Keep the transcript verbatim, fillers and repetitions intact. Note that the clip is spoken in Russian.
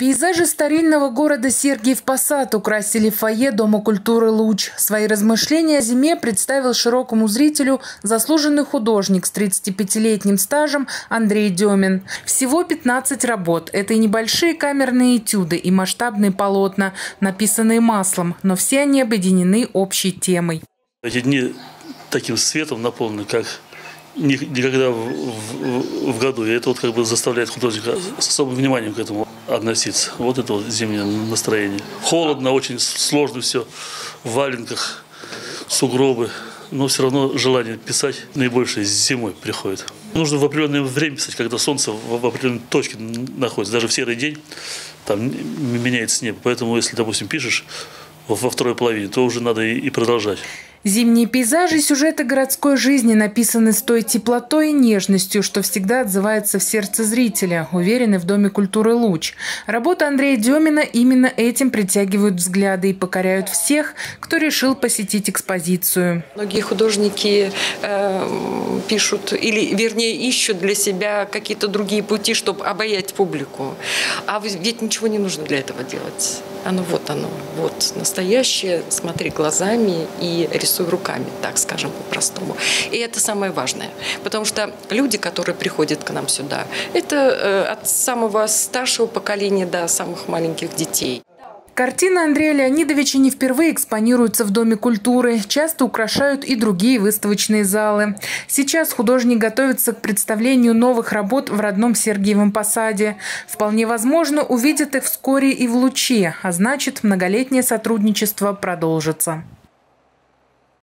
Пейзажи старинного города Сергиев Посад украсили фойе Дома культуры «Луч». Свои размышления о зиме представил широкому зрителю заслуженный художник с тридцатипятилетним стажем Андрей Демин. Всего пятнадцать работ. Это и небольшие камерные этюды, и масштабные полотна, написанные маслом, но все они объединены общей темой. Эти дни таким светом наполнены, как никогда в, в, в году. И это вот как бы заставляет художника с особым вниманием к этому относиться. Вот это вот зимнее настроение. Холодно, очень сложно все. В валенках, сугробы. Но все равно желание писать наибольшее зимой приходит. Нужно в определенное время писать, когда солнце в определенной точке находится. Даже в серый день там меняется небо. Поэтому, если, допустим, пишешь во второй половине, то уже надо и продолжать. Зимние пейзажи, сюжеты городской жизни написаны с той теплотой и нежностью, что всегда отзывается в сердце зрителя, уверены в Доме культуры «Луч». Работы Андрея Демина именно этим притягивают взгляды и покоряют всех, кто решил посетить экспозицию. Многие художники э, пишут, или вернее ищут для себя какие-то другие пути, чтобы обаять публику. А ведь ничего не нужно для этого делать. Оно вот оно, вот настоящее, смотри глазами и рисуй руками, так скажем по-простому. И это самое важное, потому что люди, которые приходят к нам сюда, это э, от самого старшего поколения до самых маленьких детей. Картины Андрея Леонидовича не впервые экспонируются в Доме культуры, часто украшают и другие выставочные залы. Сейчас художник готовится к представлению новых работ в родном Сергиевом Посаде. Вполне возможно, увидят их вскоре и в «Луче», а значит, многолетнее сотрудничество продолжится.